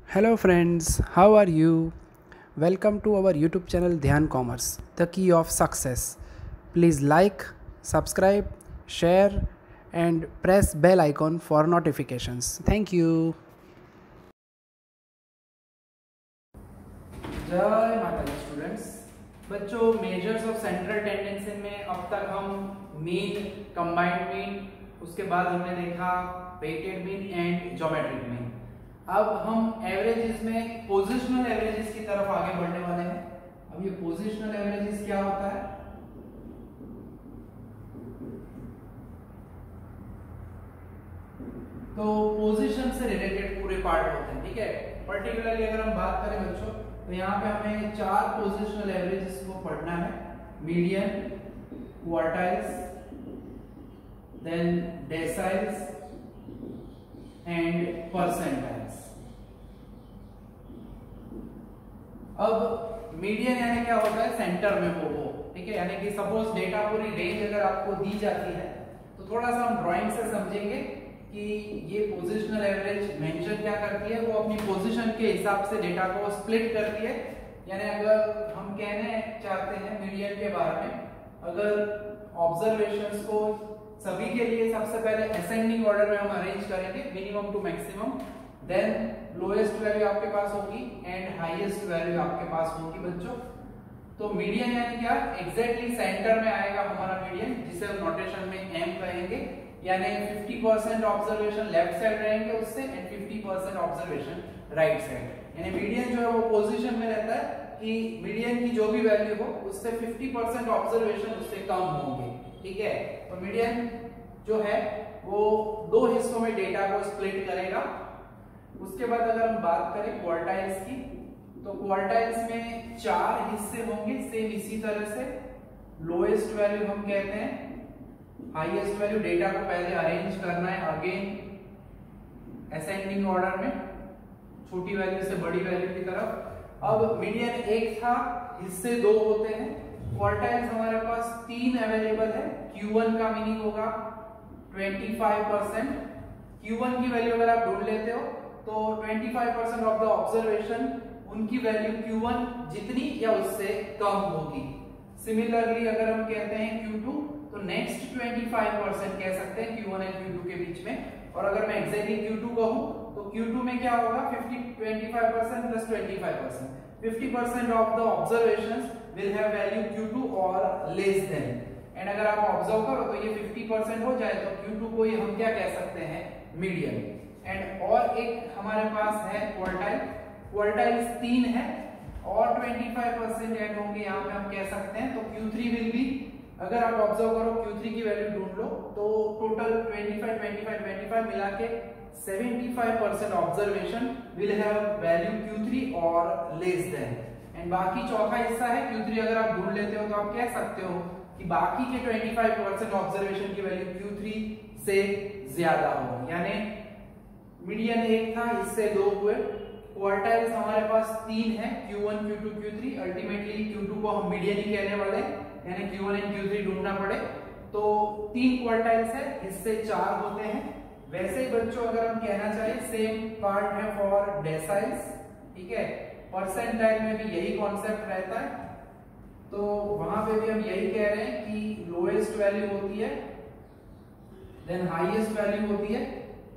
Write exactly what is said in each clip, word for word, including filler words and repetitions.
Hello friends, how are you? Welcome to our YouTube channel Dhyan Commerce, the key of success. Please like, subscribe, share and press bell icon for notifications. Thank you. जय माता दी students. बच्चों, measures of central tendency में अब तक हम mean, combined mean, उसके बाद हमने देखा weighted mean and geometric mean. अब हम एवरेजेस में पोजिशनल एवरेजेस की तरफ आगे बढ़ने वाले हैं। अब ये पोजिशनल एवरेजेस क्या होता है? तो पोजीशन से रिलेटेड पूरे पार्ट होते हैं, ठीक है। पर्टिकुलरली अगर हम बात करें बच्चों, तो यहाँ पे हमें चार पोजिशनल एवरेजेस को पढ़ना है। Median, quartiles, then deciles and percentiles. अब मीडियन यानी क्या होता है? सेंटर में वो वो ठीक है, यानी कि सपोज डेटा पूरी रेंज अगर आपको दी जाती है तो थोड़ा सा हम ड्राइंग से समझेंगे कि ये पोजिशनल एवरेज मेंशन क्या करती है। वो अपनी पोजीशन के हिसाब से डेटा को स्प्लिट करती है। यानी अगर हम कहने चाहते हैं मीडियन के बारे में, अगर ऑब्जर्वेशंस को सभी के लिए सबसे पहले असेंडिंग ऑर्डर में हम अरेंज करेंगे, minimum to maximum, then lowest value आपके पास होगी एंड हाईएस्ट वैल्यू आपके पास होगी बच्चों। तो मीडियन यानी क्या? एग्जैक्टली सेंटर में आएगा हमारा मीडियन, जिसे हम नोटेशन में एम कहेंगे। यानी fifty percent observation left side रहेंगे उससे and fifty percent observation right side. यानी मीडियन जो है वो पोजीशन में रहता है कि मीडियन की जो भी वैल्यू हो उससे फिफ्टी परसेंट ऑब्जर्वेशन उससे कम होंगे, ठीक है। तो मीडियन जो है वो दो हिस्सों में डेटा को स्प्लिट करेगा। उसके बाद अगर हम बात करें क्वार्टाइल्स की, तो क्वार्टाइल्स में चार हिस्से होंगे सेम इसी तरह से। लोएस्ट वैल्यू हम कहते हैं, हाईएस्ट वैल्यू डेटा को पहले अरेंज करना है अगेन असेंडिंग ऑर्डर में, छोटी वैल्यू से बड़ी वैल्यू की तरफ। अब मीडियन एक था, हिस्से दो होते हैं। क्वार्टाइल्स हमारे पास तीन अवेलेबल है। क्यू वन का मीनिंग होगा पच्चीस परसेंट। क्यू वन की वैल्यू अगर आप ढूंढ लेते हो तो पच्चीस परसेंट ऑफ द ऑब्जर्वेशन उनकी वैल्यू क्यू वन जितनी या उससे कम होगी। सिमिलरली अगर हम कहते हैं क्यू टू, तो नेक्स्ट पच्चीस परसेंट कह सकते हैं Q one and Q two के बीच में। और अगर मैं एग्जैक्टली क्यू टू कहूं तो क्यू टू में क्या होगा? फिफ्टी पच्चीस परसेंट प्लस पच्चीस percent, fifty percent of the observations will have value Q two और लेस देन। एंड अगर आप ऑब्जर्व करो तो ये फिफ्टी परसेंट हो जाए तो क्यू टू को ये हम क्या कह सकते हैं? मीडियन। एंड और एक हमारे पास है क्वार्टाइल। क्वार्टाइल्स तीन है और पच्चीस परसेंट ऐड होंगे, यहाँ पे हम कह सकते हैं। तो क्यू थ्री विल बी, अगर आप ऑब्जर्व करो क्यू थ्री की वैल्यू ढूंढ लो तो टोटल पच्चीस पच्चीस पच्चीस मिला के पचहत्तर percent observation will have value Q three और लेस देन। एंड बाकी चौथा हिस्सा है क्यू थ्री, अगर आप ढूंढ लेते हो तो आप कह सकते हो कि बाकी के पच्चीस परसेंट ऑब्जर्वेशन की वैल्यू क्यू थ्री से ज्यादा हो। यानी मीडियन एक था, इससे दो हुए। क्वार्टाइल्स हमारे पास तीन है, Q one, Q two, Q three. Ultimately Q two को हम मीडियन ही कहने वाले, यानी Q one and Q three ढूंढना पड़े तो तीन क्वार्टाइल्स है, इससे चार होते हैं। वैसे ही बच्चों अगर हम कहना चाहें सेम पार्ट है फॉर डेसाइल्स, ठीक है। परसेंटाइल में भी यही कॉन्सेप्ट रहता है, तो वहां पे भी हम यही कह रहे हैं कि लोएस्ट वैल्यू होती है देन हाईएस्ट वैल्यू होती है।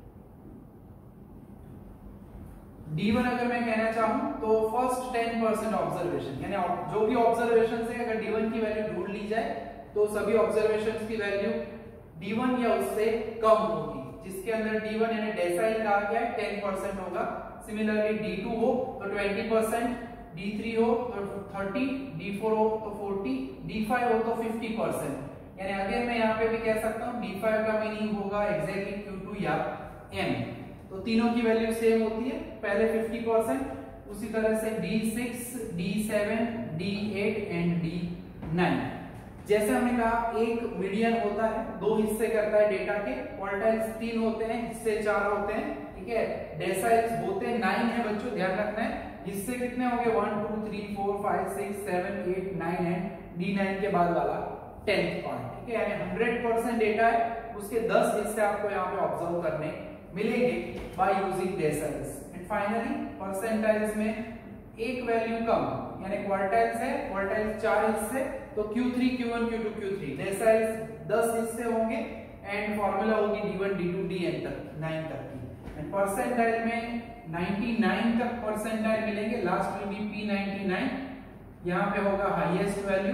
डी वन अगर मैं कहना चाहूं तो फर्स्ट टेन परसेंट ऑब्जर्वेशन, यानी जो भी ऑब्जर्वेशन से अगर डी वन की वैल्यू ढूंढ ली जाए तो सभी ऑब्जर्वेशन की वैल्यू डी वन या उससे कम होगी। जिसके अंदर डी वन यानी डेसाइल का क्या है? टेन परसेंट होगा। सिमिलरली डी टू हो तो ट्वेंटी परसेंट, डी थ्री हो तो थर्टी, डी फोर हो तो फोर्टी, डी फाइव हो तो फिफ्टी परसेंट। यानी अगर मैं यहाँ पे भी कह सकता हूँ डी फाइव का मीनिंग होगा एग्जैक्टली क्यू टू या एम। तो तीनों की वैल्यू सेम होती है, पहले फिफ्टी परसेंट, उसी तरह से D six, D seven, D eight and D nine. जैसे हमने कहा एक मीडियन होता है, दो हिस्से करता है डेटा के। क्वार्टाइल्स तीन होते हैं, हिस्से चार होते हैं, ठीक है। डेसाइल्स होते हैं नाइन है बच्चों, ध्यान रखना है। हिस्से कितने होंगे? One two three four five six seven eight nine and D nine के बाद वाला टेंथ पार्ट, ठीक है। यानी हंड्रेड परसेंट डेटा है, उसके दस हिस्से आपको यहाँ पे ऑब्जर्व करने मिलेंगे by using deciles. Finally percentiles में एक वैल्यू कम, यानी क्वार्टाइल्स है, क्वार्टाइल्स चार हिस्से, तो Q three, Q one, Q two, Q three, deciles दस हिस्से होंगे एंड फॉर्मूला होगी D one, D two, D N तक, नाइन तक की। एंड परसेंटाइल में निन्यानवे तक परसेंटाइल मिलेंगे, last will be P ninety nine, यहां पे होगा हाईएस्ट वैल्यू।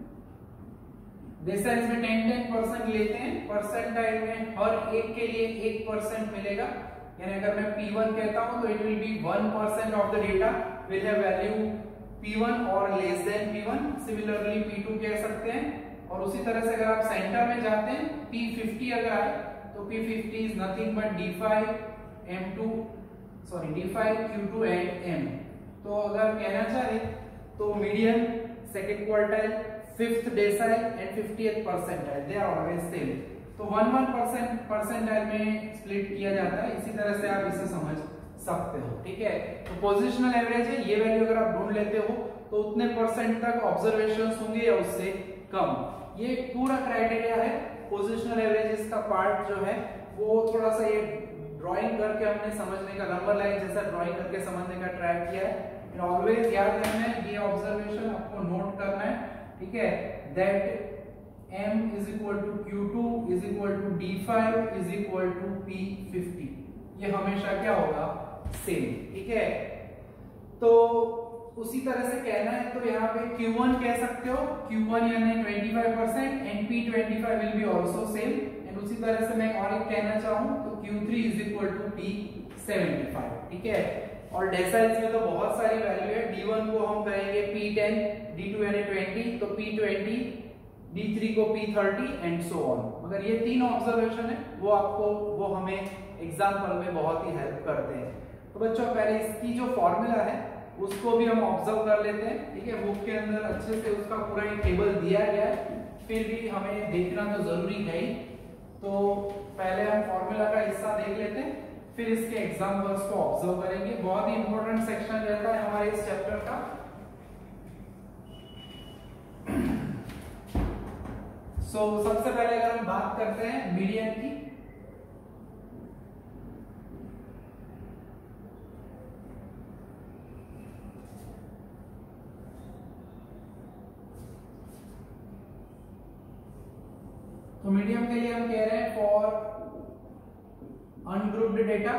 डेसाइल्स में टेन टेन परसेंट लेते हैं, परसेंटाइल में हर एक के लिए एक परसेंट मिलेगा, यानी अगर मैं पी वन कहता हूं तो it will be one percent of the data will have value P one और less than P one, similarly P two कह सकते हैं। और उसी तरह से अगर आप सेंटर में जाते हैं, पी फिफ्टी अगर आए तो P fifty is nothing but D five, M two, sorry D five, Q two and M. तो अगर कहना चाहे तो median, second quartile, fifth decile and fiftieth percentile, they are always same. तो वन वन परसेंट परसेंटाइल में split किया जाता है, इसी तरह से आप इसे समझ सकते हो, ठीक है। तो पोजिशनल एवरेज है, ये वैल्यू अगर आप ढूंढ लेते हो तो उतने परसेंट तक ऑब्जर्वेशंस होंगे या उससे कम, ये पूरा क्राइटेरिया है। पोजिशनल एवरेजेस का पार्ट जो है वो थोड़ा सा ये ड्राइंग करके हमने समझने का, नंबर लाइन जैसा ड्राइंग करके समझने का ट्राई किया है। ऑलवेज याद रखना है, ये ऑब्जर्वेशन आपको नोट करना है, ठीक है, that m is equal to Q two is equal to D five is equal to P fifty, ये हमेशा क्या होगा, सेम, ठीक है। तो उसी तरह से कहना है तो यहाँ पे Q वन कह सकते हो, Q वन यानी पच्चीस percent and P twenty five will be also same, and उसी तरह से मैं और एक कहना चाहूँ तो Q three is equal to P seventy five, ठीक है। और डेसाइल्स में तो बहुत सारी वैल्यू है, डी वन को हम कहेंगे P टेन, डी टू यानी ट्वेंटी तो P ट्वेंटी, डी थ्री को P thirty and so on. मगर ये तीन ऑब्जर्वेशन है वो आपको, वो हमें एग्जाम्पल में बहुत ही हेल्प करते हैं। तो बच्चों पहले इसकी जो फॉर्मूला है उसको भी हम ऑब्जर्व कर लेते हैं, ठीक है। बुक के अंदर अच्छे से उसका पूरा एक टेबल दिया गया है, फिर भी हमें देखना तो जरूरी है ही। तो पहले हम फॉर्मूला का हिस्सा देख लेते हैं, फिर इसके एग्जाम्पल्स को ऑब्जर्व करेंगे। बहुत ही इंपॉर्टेंट सेक्शन रहता है हमारे इस चैप्टर का। सो so, सबसे पहले अगर हम बात करते हैं मीडियन की, तो मीडियम के लिए हम कह रहे हैं for ungrouped data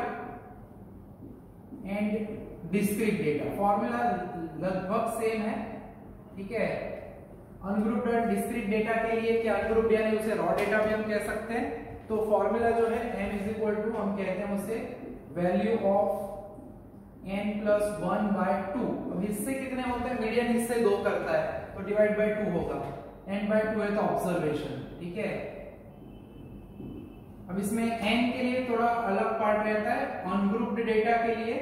and discrete data, formula लगभग सेम है, ठीक है। अनग्रुप्ड और डिस्क्रीट डेटा के लिए क्या, अनग्रुप्ड यानी उसे रॉ डेटा भी हम कह सकते हैं, तो फॉर्मूला जो है m इज इक्वल टू, हम कहते हैं उसे value of n plus one by two. अब हिस्से कितने होते हैं, मीडियन हिस्से दो करता है तो डिवाइड बाय टू होगा, n बाय टू है तो ऑब्जर्वेशन, ठीक है। अब इसमें n के लिए थोड़ा अलग पार्ट रहता है, अनग्रुप्ड डेटा के लिए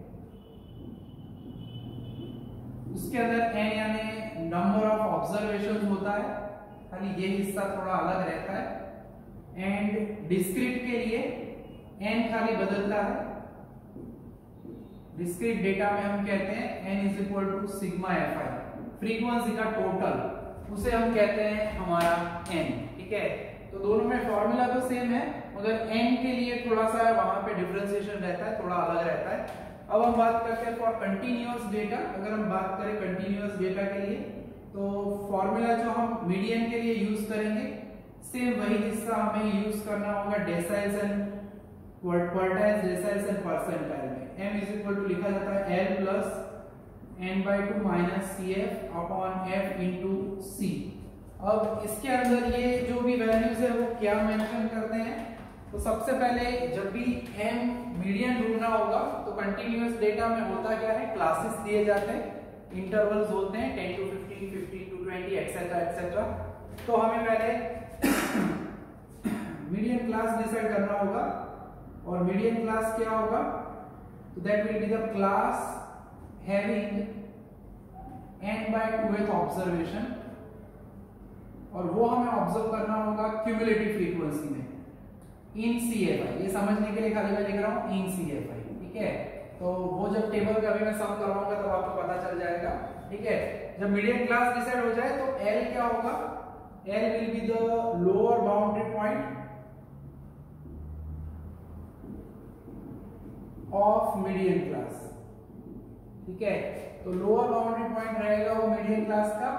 उसके अंदर n यानी नंबर ऑफ ऑब्जर्वेशन होता है, खाली ये हिस्सा थोड़ा अलग रहता है। एंड डिस्क्रीट के लिए n खाली बदलता है, डिस्क्रीट डेटा में हम कहते हैं n is equal to sigma F I, frequency का टोटल उसे हम कहते हैं हमारा n, ठीक है। तो दोनों में फॉर्मूला तो सेम है मगर n के लिए थोड़ा सा वहां पे डिफरेंशिएशन रहता है, थोड़ा अलग रहता है। अब हम बात करते हैं फॉर कंटिन्यूअस डेटा, अगर हम बात करें कंटिन्यूअस डेटा के लिए तो फॉर्मूला जो हम मीडियन के लिए यूज करेंगे सेम वही हिस्सा हमें यूज करना होगा deciles and quartiles, deciles and percentile में। m इज इक्वल टू लिखा जाता है l plus n by two minus C F upon F into C. अब इसके अंदर ये जो भी वैल्यूज है वो क्या मेंशन करते हैं, तो सबसे पहले जब भी m मीडियन ढूंढना होगा तो कंटिन्यूअस डेटा में होता क्या है, क्लासेस दिए जाते हैं, इंटरवल्स होते हैं ten to fifteen, fifteen to twenty etcetera etcetera. तो हमें पहले मीडियन क्लास डिसाइड करना होगा और मीडियन क्लास क्या होगा, तो that will be the class having n by two observation, और वो हमें ऑब्जर्व करना होगा क्यूमुलेटिव फ्रीक्वेंसी में इन सी एफ आई। ये समझने के लिए खाली मैं लिख रहा हूं इन सी एफ आई, ठीक है। तो वो जब टेबल का भी मैं सम करवाऊंगा तब तो आपको पता चल जाएगा, ठीक है। जब मीडियन क्लास डिसाइड हो जाए तो L क्या होगा, L will be the lower boundary point of median class. ठीक है, तो लोअर बाउंड्री पॉइंट रहेगा वो मीडियन क्लास का।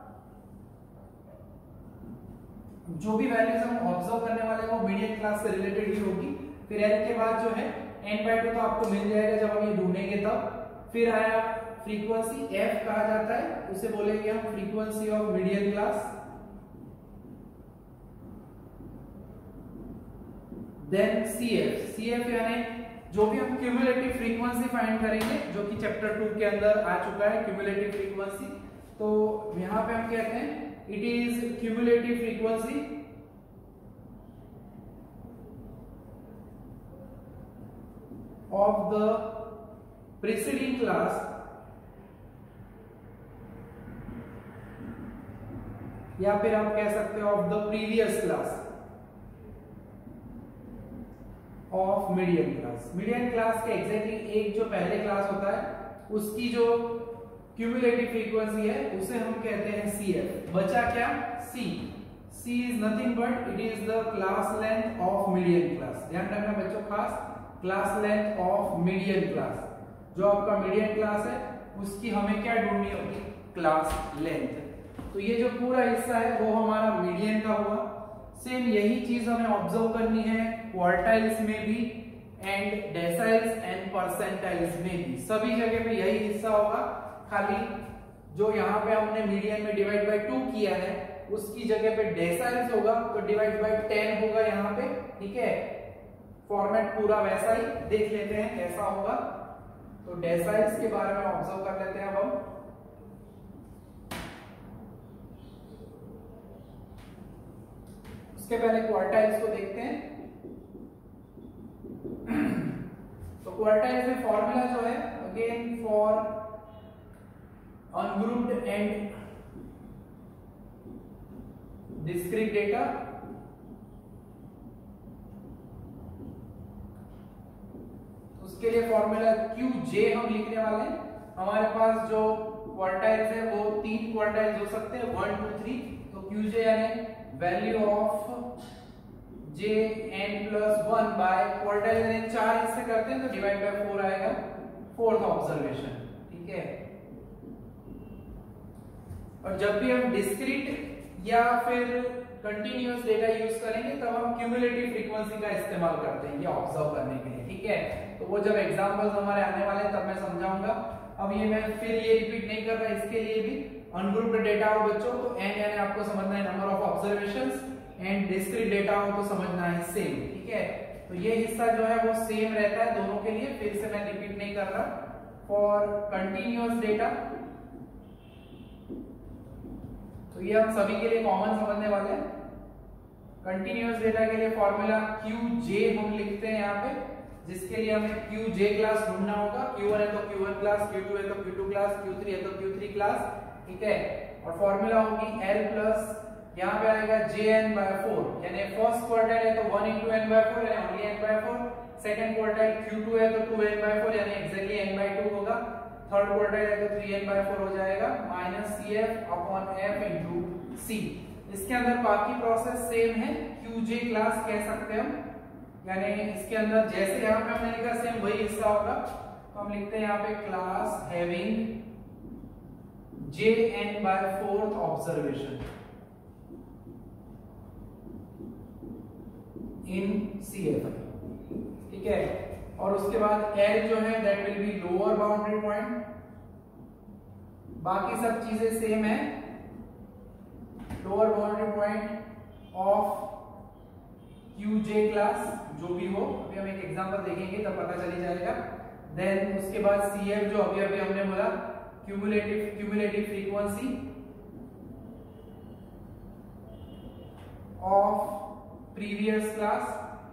जो भी वैल्यूज हम ऑब्जर्व करने वाले हैं वो मीडियन क्लास से रिलेटेड ही होगी। फिर एन के बाद जो है एन बाय टू तो आपको मिल जाएगा जब हम ये ढूंढेंगे तब। फिर आया फ्रीक्वेंसी, एफ कहा जाता है, उसे बोलेंगे हम frequency of median class. Then C F, C F यानी जो भी हम क्यूमुलेटिव फ्रीक्वेंसी फाइंड करेंगे, जो कि चैप्टर टू के अंदर आ चुका है क्यूमुलेटिव फ्रीक्वेंसी। तो यहां पे हम कहते हैं it is cumulative frequency of the preceding class या फिर आप कह सकते हो of the previous class of median class. Median class के एग्जैक्टली एक जो पहले क्लास होता है उसकी जो क्यूमुलेटिव फ्रीक्वेंसी है उसे हम कहते हैं सी एफ। बचा क्या? C. C is nothing but it is the class length of median class. ध्यान रखना बच्चों खास, class length of median class. जो आपका मीडियन क्लास है उसकी हमें क्या ढूंढनी होगी? Class length. तो ये जो पूरा हिस्सा है वो हमारा मीडियन का हुआ। सेम यही चीज हमें ऑब्जर्व करनी है क्वार्टाइल्स में भी एंड डेसाइल्स एंड परसेंटाइल्स में भी। सभी जगह पे यही हिस्सा होगा, खाली जो यहाँ पे हमने मीडियन में डिवाइड बाय टू किया है उसकी जगह पे डेसाइल्स होगा तो डिवाइड बाय टेन होगा यहाँ पे। ठीक है, फॉर्मेट पूरा वैसा ही। देख लेते हैं कैसा होगा। तो डेसाइल्स के बारे में ऑब्जर्व कर लेते हैं अब हम। उसके पहले क्वार्टाइल्स को देखते हैं। तो क्वार्टाइल्स में फॉर्मूला जो है again for ungrouped and discrete data, उसके लिए फॉर्मूला क्यू जे हम लिखने वाले हैं। हमारे पास जो क्वार्टाइल्स है वो तीन क्वार्टाइल्स हो सकते हैं, वन टू थ्री। तो क्यू जे यानी value of J N plus one by quartile यानी चार हिस्से करते हैं तो डिवाइड बाय फोर आएगा, फोर्थ ऑब्जर्वेशन। ठीक है, और जब भी हम डिस्क्रीट या फिर कंटिन्यूअस डेटा यूज करेंगे तब हम क्यूमुलेटिव फ्रीक्वेंसी का इस्तेमाल करते हैं ये ऑब्जर्व करने के लिए। ठीक है, तो वो जब एग्जांपल्स हमारे आने वाले हैं तब मैं समझाऊंगा। अब ये मैं फिर ये रिपीट नहीं कर रहा, इसके लिए भी अनग्रुप्ड डेटा हो बच्चों तो एन यानी आपको समझना है number of observations and discrete data हो तो समझना है सेम। ठीक है, तो ये हिस्सा जो है वो सेम रहता है दोनों के लिए, फिर से मैं रिपीट नहीं कर रहा। फॉर कंटिन्यूअस डेटा तो ये हम सभी के लिए कॉमन समझने वाले हैं। कंटिन्यूअस डेटा के लिए फॉर्मूला क्यू जे हम लिखते हैं यहाँ पे, जिसके लिए हमें क्यू जे क्लास ढूंढना होगा। क्यू वन है तो Q one class, Q two है तो Q two class, Q three है तो क्यू थ्री क्लास। ठीक है, और फॉर्मूला होगी एल प्लस यहाँ पे आएगा जे एन बाय फोर, यानी फर्स्ट क्वार्टाइल है तो one into N by four यानी only N by four. Second quartile Q two है तो टू एन बाय फोर यानी एक्जैक्टली एन बाय टू होगा। थर्ड क्वार्टाइल है तो थ्री एन बाय फोर हो जाएगा minus C F upon F into C. इसके अंदर बाकी प्रोसेस सेम है, क्यू जे क्लास कह सकते हैं हम, यानी इसके अंदर जैसे यहाँ पे हमने लिखा सेम वही हिस्सा होगा। तो हम लिखते हैं यहाँ पे class having J N by fourth observation in C F. ठीक है, और उसके बाद एल जो है that will be lower boundary point. बाकी सब चीजें सेम है, lower boundary point of Q J class जो भी हो। अभी हम एक एग्जांपल देखेंगे तब पता चली जाएगा। देन उसके बाद सी एफ जो अभी अभी हमने बोला cumulative cumulative frequency of previous class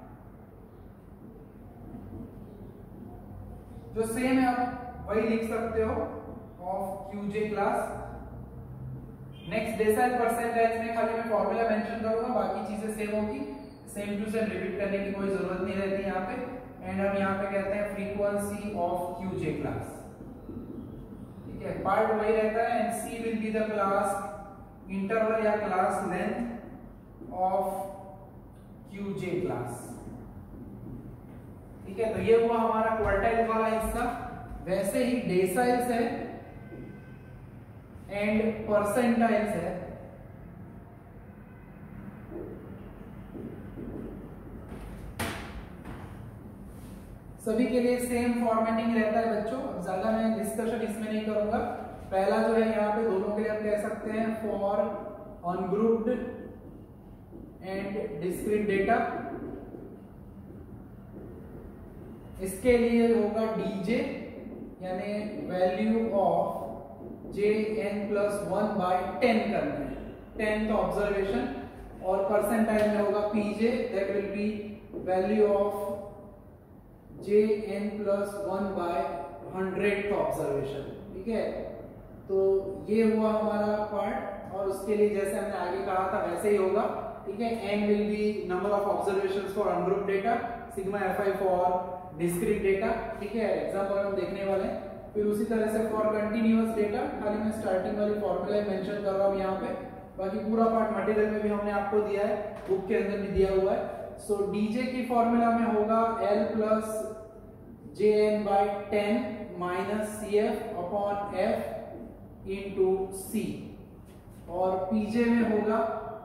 जो सेम है आप वही लिख सकते हो of Q J class. Next decile percentiles में खाली मैं फॉर्मूला मेंशन करूंगा, बाकी चीजें सेम होगी, सेम टू सेम रिपीट करने की कोई जरूरत नहीं रहती यहाँ पे। एंड हम यहाँ पे कहते हैं frequency of Q J class. ठीक है, पार्ट वही रहता है and C will be the class interval या class length of Q J class. ठीक है, तो ये हुआ हमारा क्वार्टाइल वाला हिस्सा। वैसे ही डेसाइल्स है एंड परसेंटाइल्स है। सभी के लिए सेम फॉर्मेटिंग रहता है बच्चों, ज्यादा मैं डिस्कशन इसमें नहीं करूंगा। पहला जो है यहाँ पे दोनों के लिए हम कह सकते हैं for ungrouped and discrete data. इसके लिए होगा डीजे यानी value of J N plus one by ten करना है, टेंथ ऑब्जर्वेशन। और परसेंटाइल में होगा P J, that will be value of J N plus one by hundred observation. ठीक है, तो ये हुआ हमारा पार्ट। और उसके लिए जैसे हमने आगे कहा था वैसे ही होगा। ठीक है, N will be number of observations for ungrouped data, sigma F I for discrete data. ठीक है, एग्जांपल हम देखने वाले हैं। फिर उसी तरह से फॉर कंटिन्यूअस डेटा, खाली मैं स्टार्टिंग वाली फॉर्मूला मेंशन कर रहा हूँ यहाँ पे, बाकी पूरा पार्ट मटेरियल में भी हमने आपको दिया है, बुक के अंदर भी दिया हुआ है। सो so, डीजे की फॉर्मूला में होगा L plus J N by ten minus C F upon F into C. और पीजे में होगा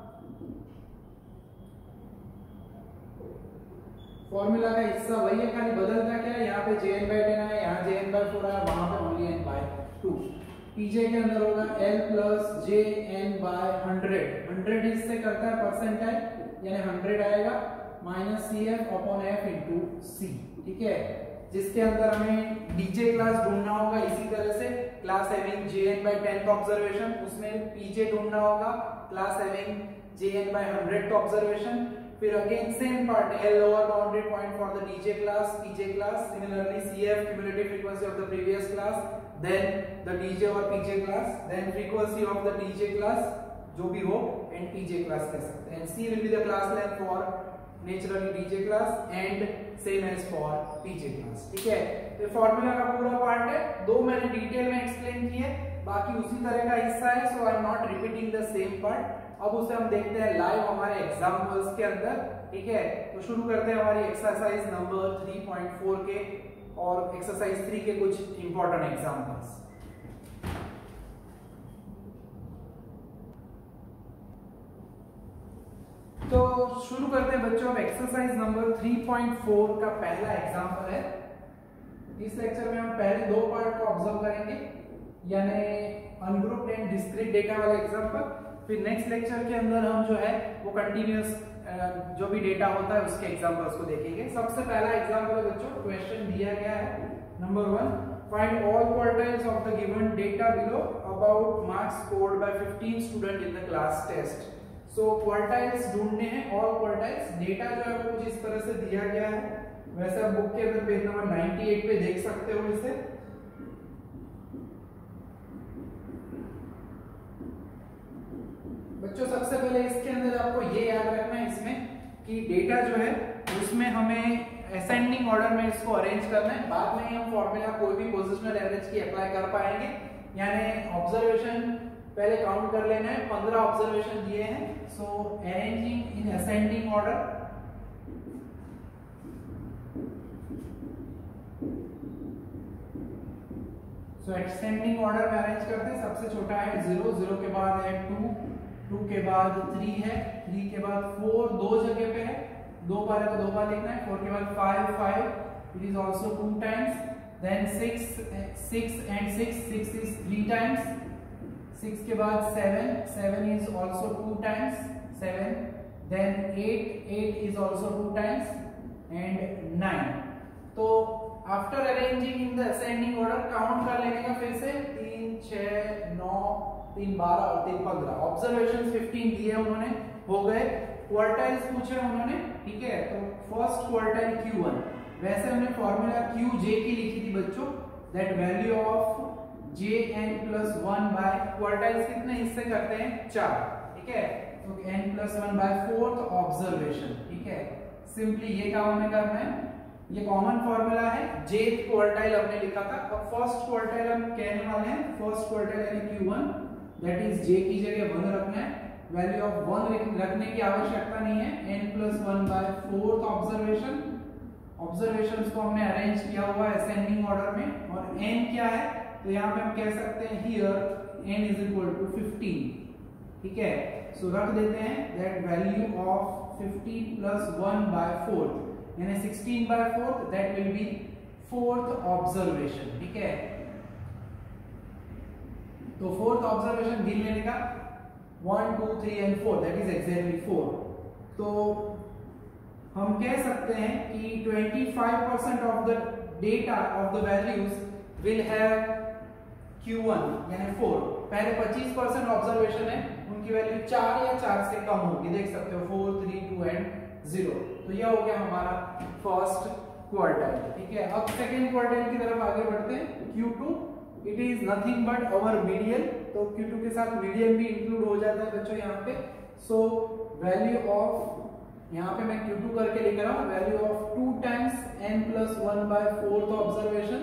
फॉर्मूला का हिस्सा वही है, खाली बदलता क्या है, यहाँ पे जे एन बाई टेन है, यहाँ जे एन बाई फोर है, वहां पे only N by two. PJ के अंदर होगा L plus J N by hundred, hundred इससे करता है परसेंटाइल यानी हंड्रेड आएगा, minus C F upon F into C. ठीक है, जिसके अंदर हमें डीजे क्लास ढूंढना होगा। इसी तरह से class having J N by ten observation, उसमें पीजे ढूंढना होगा, class having J N by hundred observation. फिर again same part, L lower boundary point for the DJ class, PJ class, similarly C F cumulative frequency of the previous class, then the D J or P J class, then frequency of the D J class जो भी हो and P J class कह सकते हैं। C will be the class length for naturally D J class and same as for P J class। ठीक है, तो formula का पूरा पार्ट है, दो मैंने डिटेल में एक्सप्लेन किए, बाकी उसी तरह का हिस्सा है। So I am not repeating the same part. अब उसे हम देखते हैं लाइव हमारे एग्जांपल्स के अंदर। ठीक है, तो शुरू करते हैं हमारी exercise number three point four के और एक्सरसाइज थ्री के कुछ इंपॉर्टेंट एग्जांपल्स। तो शुरू करते हैं बच्चों, अब exercise number three point four का पहला एग्जांपल है। इस लेक्चर में हम पहले दो पार्ट को ऑब्जर्व करेंगे, यानी अनग्रुप्ड एंड डिस्क्रीट डेटा वाला एग्जांपल। फिर नेक्स्ट लेक्चर के अंदर हम जो है वो कंटिन्यूअस जो भी डेटा होता है उसके एग्जांपल्स को देखेंगे। सबसे पहला एग्जांपल है बच्चों, क्वेश्चन दिया गया है number one, find all quartiles of the given data below about marks scored by fifteen student in the class test. So quartiles ढूंढने हैं, ऑल क्वार्टाइल्स। डेटा जो है वो कुछ इस तरह से दिया गया है, वैसे आप बुक के अंदर पेज नंबर नाइंटी एट पे देख सकते हो इसे। बच्चों सबसे पहले इसके अंदर आपको ये याद रखना है इसमें कि डेटा जो है उसमें हमें असेंडिंग ऑर्डर में इसको अरेंज करना है। बाद में हम फॉर्मूला कोई भी पोजिशनल एवरेज की अप्लाई कर पाएंगे, यानी ऑब्जर्वेशन पहले काउंट कर लेना है। पंद्रह ऑब्जर्वेशन दिए हैं, so arranging in ascending order. So ascending order में अरेंज करते हैं। सबसे छोटा है जीरो, जीरो के बाद है टू, टू के बाद थ्री है, थ्री के बाद फोर, दो जगह पे है, दो बार है तो दो बार लिखना है। फोर के बाद five, five, it is also two times. Then six, six and six, six is three times. Six के बाद seven, seven is also two times, seven. Then eight, eight is also two times and nine. तो after arranging in the ascending order count कर लेने का फिर से, तीन, छह, नौ, तीन बारह और तीन पंद्रह। ऑब्जर्वेशन फिफ्टीन दिए उन्होंने, हो गए। क्वार्टाइल्स पूछे उन्होंने, ठीक है, तो फर्स्ट क्वार्टाइल क्यू वन। वैसे हमने फॉर्मूला क्यू जे की लिखी थी बच्चों, that value of J N plus one by quartiles कितने हिस्से करते हैं, चार। ठीक है, तो N plus one by fourth observation. ठीक है, सिंपली ये काम हमें करना है, ये कॉमन फॉर्मूला है। जेथ क्वार्टाइल हमने लिखा था, अब फर्स्ट क्वार्टाइल हम कहने वाले हैं। फर्स्ट क्वार्टाइल यानी Q one, that is J की जगह वन रखना है, वैल्यू ऑफ वन रखने की आवश्यकता नहीं है। N plus one by fourth observation, observations को हमने अरेंज किया हुआ है असेंडिंग ऑर्डर में, और n क्या है तो यहाँ पे हम कह सकते हैं here n is equal to fifteen, ठीक है। सो रख देते हैं that value of fifteen plus one by fourth यानी sixteen by fourth, that will be fourth observation, ठीक है। तो फोर्थ ऑब्जर्वेशन गिन लेने का one two three and four, that is exactly four. तो हम कह सकते हैं कि twenty five percent of the data of the values will have Q one यानी फोर। पहले पच्चीस परसेंट ऑब्जर्वेशन है, उनकी वैल्यू चार या चार से कम होगी, देख सकते हो four, three, two and zero. तो यह हो गया हमारा फर्स्ट क्वार्टाइल, ठीक है। अब सेकेंड क्वार्टाइल की तरफ आगे बढ़ते हैं। Q two it is nothing but our median, तो क्यू टू के साथ मीडियन भी इंक्लूड हो जाता है बच्चों यहाँ पे। सो वैल्यू ऑफ, यहाँ पे मैं क्यू टू करके लिख रहा हूँ, value of two times N plus one by fourth observation.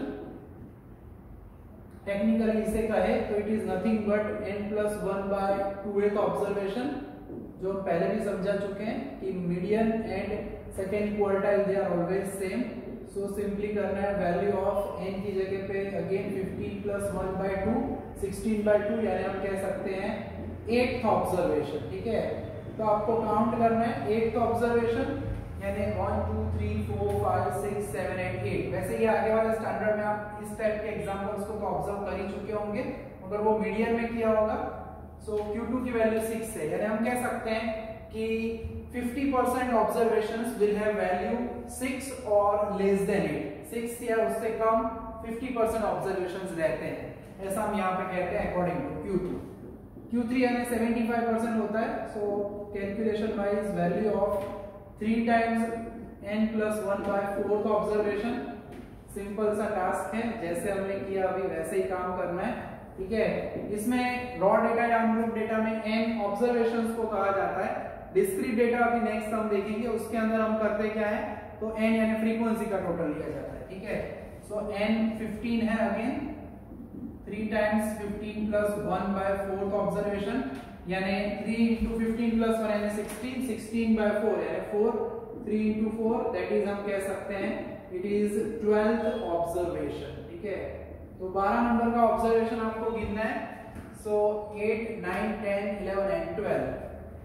Technically इसे कहे तो it is nothing but N plus one by twoth observation, जो पहले भी समझा चुके हैं कि median and second quartile they are always same. So simply करना है वैल्यू ऑफ n की जगह पे again fifteen plus one by two, sixteen by two, यानी हम कह सकते हैं एट्थ ऑब्जर्वेशन, ठीक है। तो आपको काउंट करना है एट्थ ऑब्जर्वेशन यानी one two three four five six seven eight eight. वैसे ये आगे वाले स्टैंडर्ड में आप इस टाइप के एग्जांपल्स को तो ऑब्जर्व कर ही चुके होंगे, अगर वो मीडियन में किया होगा। सो क्यू टू की वैल्यू सिक्स है, यानी हम कह सकते हैं कि fifty percent observations will have value six और लेस देन एट, सिक्स या उससे कम फिफ्टी परसेंट ऑब्जर्वेशंस रहते हैं, ऐसा हम यहाँ पे कहते हैं according to Q two. Q three यानी सेवेंटी फाइव परसेंट होता है। So calculation wise value of three times N plus one by fourth observation, simple सा टास्क है, जैसे हमने किया अभी वैसे ही काम करना है, ठीक है। इसमें रॉ डेटा या अनग्रुप डेटा में एन ऑब्जर्वेशंस को कहा जाता है। डिस्क्रीट डेटा अभी नेक्स्ट हम देखेंगे, उसके अंदर हम करते क्या है तो n यानी फ्रीक्वेंसी का टोटल लिया जाता है, ठीक है। सो n फिफ्टीन है, again three times fifteen plus one by fourth observation यानी three into fifteen plus one यानी सिक्सटीन, सिक्सटीन बाय फोर यानी four, three into four that is हम कह सकते हैं इट इज ट्वेल्थ ऑब्जर्वेशन, ठीक है। तो बारह नंबर का ऑब्जर्वेशन आपको गिनना है। So eight, nine, ten, eleven and twelve.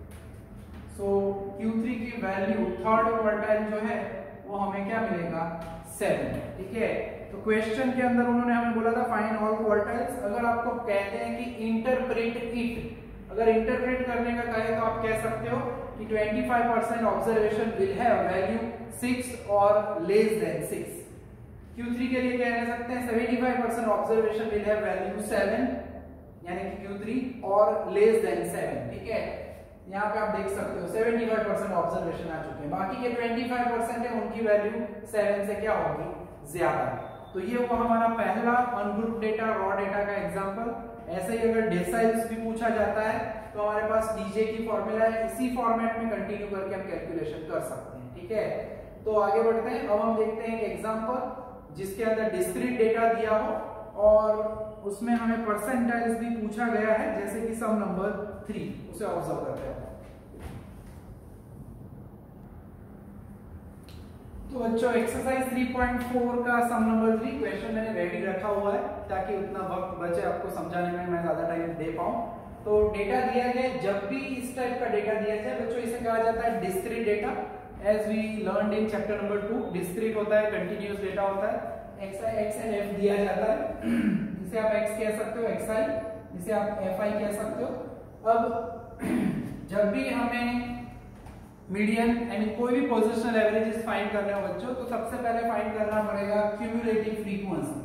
So Q three की वैल्यू थर्ड क्वार्टाइल जो है वो हमें क्या मिलेगा सेवन, ठीक है। तो क्वेश्चन के अंदर उन्होंने हमें बोला था फाइंड ऑल क्वार्टाइल्स। अगर आपको कहते हैं कि इंटरप्रेट इट, अगर इंटरप्रेट करने का कहे तो आप कह सकते हो कि twenty five percent observation will have value six और less than six. Q three के लिए क्या कह सकते हैं seventy five percent observation will have value seven यानी कि क्यू थ्री और लेस देन सेवन, ठीक है। यहाँ पे आप देख सकते हो सेवेंटी फाइव परसेंट ऑब्जर्वेशन आ चुके हैं, बाकी के ट्वेंटी फाइव परसेंट है उनकी वैल्यू सेवन से क्या होगी ज्यादा। तो ये वो हमारा पहला अनग्रुप डेटा रॉ डेटा का एग्जांपल। ऐसे ही अगर डेसाइल्स भी पूछा जाता है तो हमारे पास डीजे की फॉर्मूला है, इसी फॉर्मेट में कंटिन्यू करके हम कैलकुलेशन कर सकते हैं, ठीक है। तो आगे बढ़ते हैं। अब हम देखते हैं एक एग्जांपल जिसके अंदर डिस्क्रीट डेटा दिया हो और उसमें हमें परसेंटाइल्स भी पूछा गया है, जैसे कि सम नंबर थ्री, उसे ऑब्जर्व करते हैं। तो बच्चों एक्सरसाइज थ्री पॉइंट फोर का सम नंबर थ्री क्वेश्चन मैंने रेडी रखा हुआ है ताकि उतना वक्त बचे आपको समझाने में, मैं ज्यादा टाइम दे पाऊं। तो डेटा दिया गया, जब भी इस टाइप का डेटा दिया जाए बच्चों इसे कहा जाता है discrete data. As we learned in chapter number two, discrete होता है कंटिन्यूअस डेटा होता है। X I X and F दिया जाता है, इसे आप एक्स कह सकते हो, एक्स आई, इसे आप एफ आई कह सकते हो। अब जब भी हमें मीडियन यानी कोई भी पोजिशनल एवरेजेस फाइंड करना है बच्चों, तो सबसे पहले फाइंड करना पड़ेगा क्यूमुलेटिव फ्रीक्वेंसी,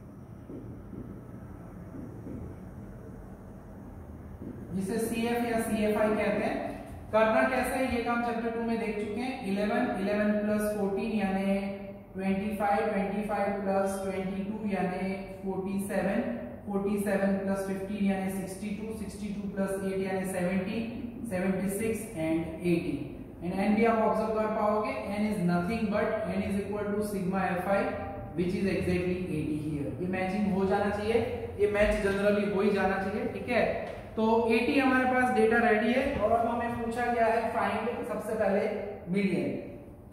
जिसे सी एफ या सी एफ आई कहते हैं। करना कैसे है ये काम चैप्टर टू में देख चुके हैं। इलेवन, इलेवन प्लस फोर्टीन यानी twenty five, twenty five plus twenty two यानी forty seven, forty seven plus fifteen यानी sixty two, sixty two plus eight यानी seventy, seventy six and eighty. And n भी आप ऑब्जर्व कर पाओगे, n is nothing but n is equal to sigma fi which is exactly eighty here. ये matching हो जाना चाहिए, ये मैच जनरली हो ही जाना चाहिए, ठीक है। तो एटी हमारे पास डेटा रेडी है और अब हमें पूछा गया है फाइंड सबसे पहले मीडियन।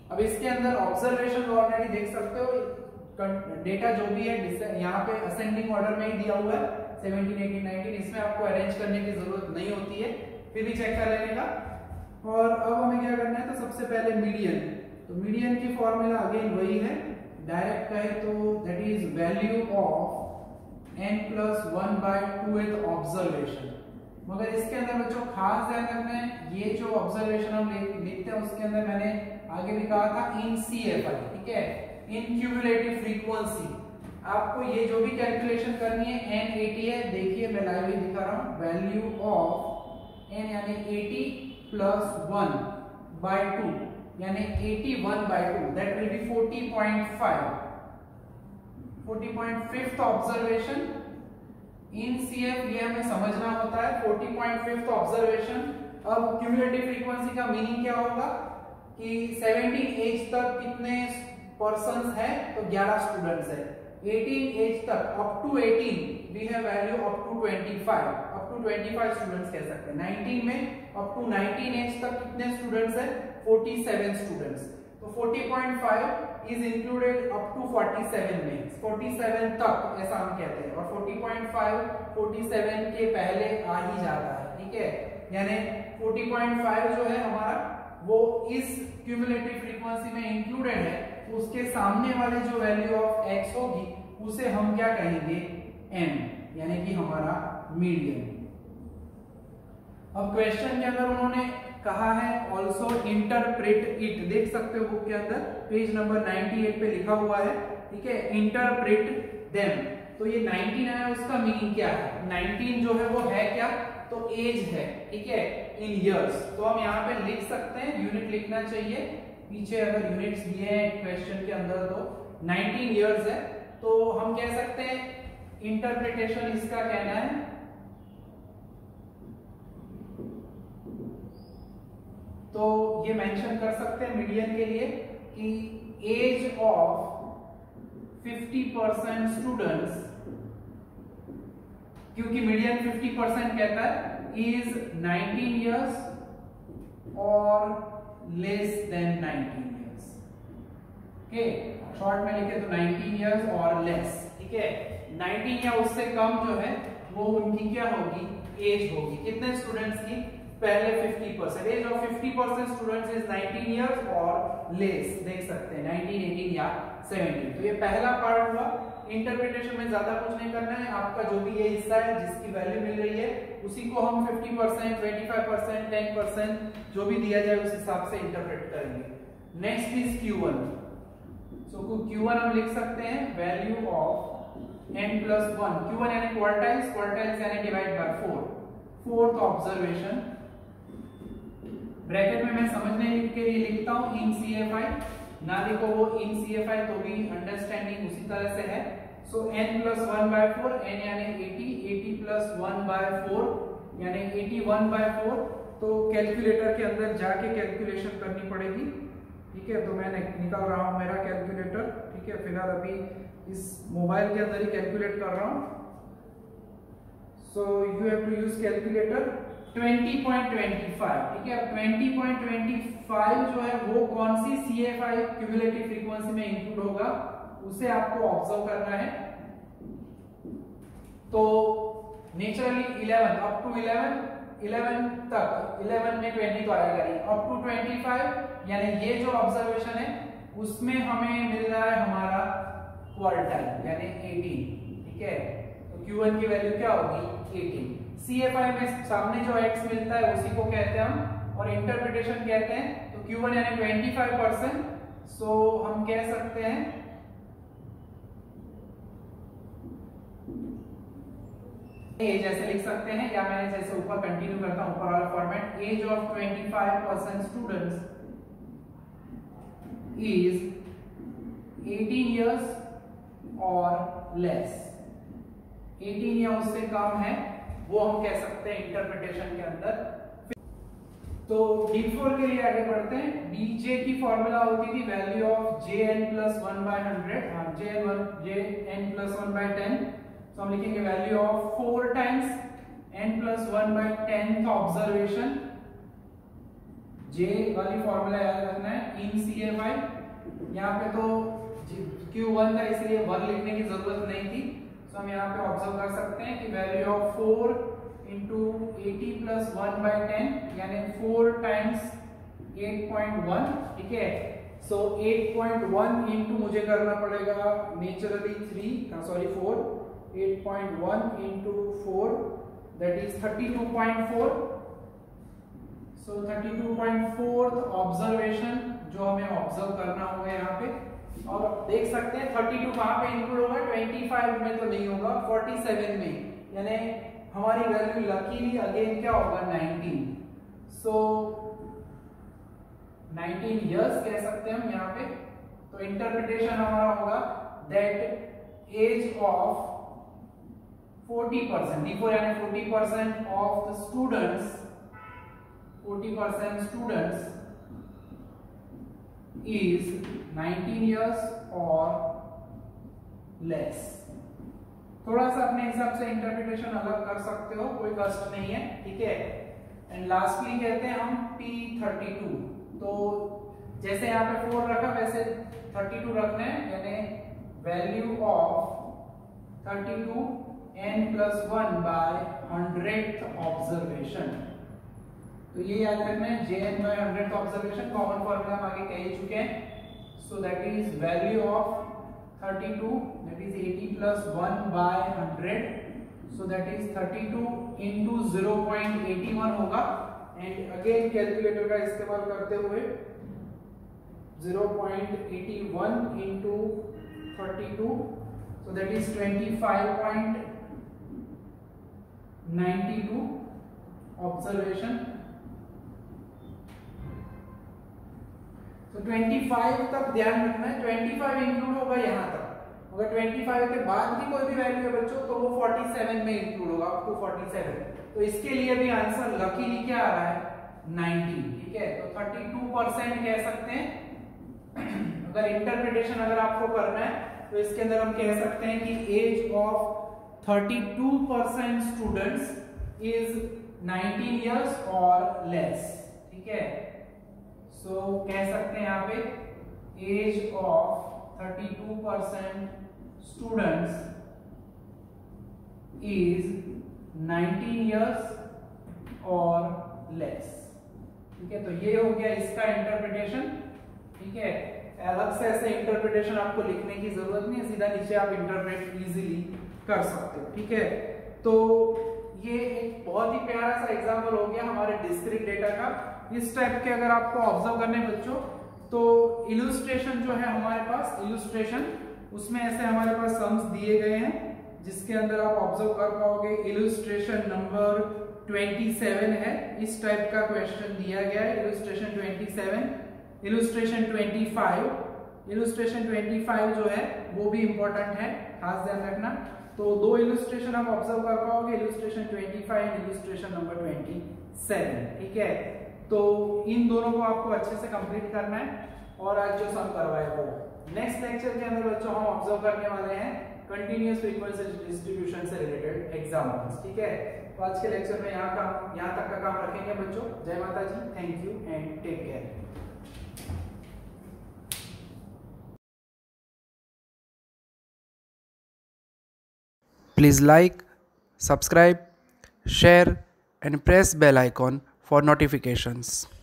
अब इसके अंदर ऑब्जर्वेशन ऑलरेडी देख सकते हो, डेटा जो भी है यहाँ पे असेंडिंग ऑर्डर में ही दिया हुआ है सेवनटीन, एटीन, नाइनटीन, इसमें आपको अरेंज करने की जरूरत नहीं होती है, फिर भी चेक कर लेने का। और अब हमें क्या करना है, तो सबसे पहले मीडियन, तो मीडियन की फॉर्मूला अगेन वही है, डायरेक्ट कहे तो that is value of N plus one by two एथ ऑब्जर्वेशन। मगर इसके अंदर बच्चों खास ध्यान रखना है, ये जो ऑब्जर्वेशन हम लिखते हैं उसके अंदर मैंने आगे भी कहा था इन सी एफ आई, ठीक है, इन क्यूमुलेटिव फ्रीक्वेंसी। आपको ये जो भी कैलकुलेशन करनी है एन एटी है, देखिए मैं लाइव ही दिखा रहा हूं, वैल्यू ऑफ एन यानी eighty plus one by two यानी eighty one by two, that will be forty point five, forty point five observation in CF, ये हमें समझना होता है, फोर्टी पॉइंट फाइव ऑब्जर्वेशन। अब क्यूमुलेटिव फ्रीक्वेंसी का मीनिंग क्या होगा कि सेवनटीन एज तक कितने पर्सन्स है, तो ग्यारह स्टूडेंट्स है, एटीन एज तक up to eighteen we have value up to twenty five, up to twenty five students कह सकते हैं। नाइनटीन में अप टू नाइनटीन एज तक कितने स्टूडेंट्स है, फोर्टी सेवन स्टूडेंट्स, तो forty point five is included up to forty seven में, forty seven तक ऐसा हम कहते हैं, और forty point five forty seven के पहले आ ही जाता है, ठीक है, यानी फोर्टी पॉइंट फाइव जो है हमारा वो इस क्यूमुलेटिव फ्रीक्वेंसी में इंक्लूडेड है, तो उसके सामने वाले जो वैल्यू ऑफ एक्स होगी उसे हम क्या कहेंगे, एम, यानी कि हमारा मीडियन। अब क्वेश्चन के अंदर उन्होंने कहा है ऑल्सो इंटरप्रेट इट, देख सकते हो बुक के अंदर पेज नंबर अट्ठानवे पे लिखा हुआ है, ठीक है, इंटरप्रेट देम। तो ये नाइनटीन है, उसका मीनिंग क्या है, नाइनटीन जो है वो है क्या, तो एज है, ठीक है, इन इयर्स। तो हम यहाँ पे लिख सकते हैं, यूनिट लिखना चाहिए पीछे अगर यूनिट्स दिए हैं क्वेश्चन के अंदर, तो नाइनटीन इयर्स है, तो हम कह सकते हैं इंटरप्रिटेशन इसका कहना है तो ये मेंशन कर सकते हैं मीडियन के लिए कि age of fifty percent students, क्योंकि मीडियन फिफ्टी परसेंट कहता है, इज नाइनटीन इयर्स और less than nineteen years, okay, short में लिखे तो नाइनटीन इयर्स और लेस, ठीक है, नाइनटीन या उससे कम जो है वो उनकी क्या होगी, एज होगी, कितने स्टूडेंट्स की, पहले fifty percent, age of fifty percent students is nineteen years और लेस, देख सकते हैं नाइनटीन, एटीन या सेवनटीन। तो ये पहला पार्ट हुआ, इंटरप्रिटेशन में ज्यादा कुछ नहीं करना है, आपका जो भी ये हिस्सा है जिसकी वैल्यू मिल रही है उसी को हम fifty percent, twenty five percent, ten percent जो भी दिया जाए उस हिसाब से इंटरप्रेट करेंगे। Next is Q one, so Q one हम लिख सकते हैं value of N plus one, Q one यानी क्वार्टाइल्स, क्वार्टाइल्स यानी divide by four, fourth observation, bracket में मैं समझने के लिए लिखता हूं इन सी एफ आई, ना लिखो वो इन सी एफ आई तो भी अंडरस्टैंडिंग उसी तरह से है। So n plus one by four, n यानी eighty, eighty plus one by four यानी एटी वन बाय फोर, तो कैलकुलेटर के अंदर जाके कैलकुलेशन करनी पड़ेगी, ठीक है, तो मैं निकाल रहा हूं मेरा कैलकुलेटर, ठीक है, फिलहाल अभी इस मोबाइल के अंदर ही कैलकुलेट कर रहा हूं। So you have to use calculator twenty point twenty five, ठीक है, अब ट्वेंटी पॉइंट ट्वेंटी फाइव जो है वो कौन सी C F I cumulative frequency में इंक्लूड होगा उसे आपको ऑब्जर्व करना है। तो naturally eleven up to eleven, eleven तक, इलेवन में ट्वेंटी तो आएगा नहीं, अप टू ट्वेंटी फाइव यानी ये जो ऑब्जर्वेशन है उसमें हमें मिल रहा है हमारा क्वार्टाइल यानी एटीन, ठीक है, तो क्यू वन की वैल्यू क्या होगी, एटीन। सी एफ आई में सामने जो x मिलता है उसी को कहते हैं हम, और इंटरप्रिटेशन कहते हैं, तो क्यू वन यानी ट्वेंटी फाइव परसेंट, सो हम कह सकते हैं एज ऐसे लिख सकते हैं, या मैं जैसे ऊपर कंटिन्यू करता हूं ऊपर वाला format, age of twenty five percent students is eighteen years और लेस, एटीन या उससे कम है वो हम कह सकते हैं इंटरप्रिटेशन के अंदर। तो डी फोर के लिए आगे बढ़ते हैं। डीजे की फॉर्मूला होती थी value of J N plus one by hundred, हाँ J N one J N plus one by ten, तो हम लिखेंगे value of four times N plus one by tenth observation J वाली फॉर्मूला याद रखना है इन सी ए बाई, यहाँ पे तो क्यू वन था इसलिए वन लिखने की जरूरत नहीं थी, तो हम यहाँ पे ऑब्जर्व कर सकते हैं कि value of four into eighty plus one by ten यानी four times eight point one, ठीक है। So eight point one into मुझे करना पड़ेगा naturally three, sorry four, eight point one into four that is thirty two point four. So thirty two point four observation जो हमें observe करना होगा यहाँ पे, और देख सकते हैं थर्टी टू कहाँ पे इंक्लूड होगा, ट्वेंटी फाइव में तो नहीं होगा, फोर्टी सेवन में, यानी हमारी वैल्यू लकीली अगेन क्या होगा नाइनटीन। सो नाइनटीन इयर्स कह सकते हैं हम यहाँ पे। तो इंटरप्रिटेशन हमारा होगा that age of forty percent, D four यानी forty percent of the students, forty percent students is nineteen years or less। थोड़ा सा अपने हिसाब से इंटरप्रिटेशन अलग कर सकते हो, कोई कष्ट नहीं है, ठीक है। एंड लास्टली कहते हैं हम पी थर्टी टू, तो जैसे यहाँ पे फोर रखा वैसे थर्टी टू रखना है, यानी value of thirty two N plus one by hundred observation. तो ये याद रखना है, J N by hundred observation, common formula हम आगे कह ही चुके हैं। So that is value of thirty two that is eighty plus one by hundred, so that is thirty two into zero point eighty one होगा। And again calculator का इस्तेमाल करते हुए zero point eighty one into thirty two, so that is twenty five point ninety two observation. तो पच्चीस तक ध्यान रखना है, पच्चीस इंक्लूड होगा यहाँ तक, अगर पच्चीस के बाद भी कोई भी वैल्यू है बच्चों तो वो सैंतालीस में इंक्लूड होगा, अप टू सैंतालीस। तो इसके लिए भी आंसर लकीली क्या आ रहा है नाइनटीन, ठीक है। तो थर्टी टू परसेंट कह सकते हैं। अगर इंटरप्रिटेशन अगर आपको करना है तो इसके अंदर हम कह सकते हैं कि age of thirty two percent students is nineteen years और लेस, ठीक है। सो so, कह सकते हैं यहाँ पे age of thirty two percent students is nineteen years और लेस, ठीक है। तो ये हो गया इसका इंटरप्रिटेशन, ठीक है। अलग से ऐसे इंटरप्रिटेशन आपको लिखने की जरूरत नहीं है, सीधा नीचे आप इंटरप्रेट इजीली कर सकते हो, ठीक है। तो ये एक बहुत ही प्यारा सा एग्जांपल हो गया हमारे डिस्क्रीट डेटा का। इस टाइप के अगर आपको ऑब्जर्व करने बच्चों, तो इलुस्ट्रेशन जो है हमारे पास, इलुस्ट्रेशन उसमें ऐसे हमारे पास सम्स दिए गए हैं जिसके अंदर आप ऑब्जर्व कर पाओगे। इलुस्ट्रेशन नंबर सत्ताईस है, इस टाइप का क्वेश्चन दिया गया है, इलुस्ट्रेशन सत्ताईस, इलुस्ट्रेशन पच्चीस, इलुस्ट्रेशन पच्चीस जो है वो भी इंपॉर्टेंट है, खास ध्यान रखना। तो दो इलुस्ट्रेशन आप ऑब्जर्व कर पाओगे, इलुस्ट्रेशन पच्चीस एंड इलुस्ट्रेशन नंबर सत्ताईस, ठीक है। तो इन दोनों को आपको अच्छे से कंप्लीट करना है और आज जो सम करवाए वो नेक्स्ट लेक्चर के अंदर बच्चों हम ऑब्जर्व करने वाले हैं कंटीन्यूअस फ्रीक्वेंसी डिस्ट्रीब्यूशन से रिलेटेड एग्जाम्पल्स, ठीक है। तो आज के लेक्चर में यहाँ का यहाँ तक का काम रखेंगे बच्चों। जय Mata ji, thank you and take care. Please like, subscribe, share and press bell icon for notifications.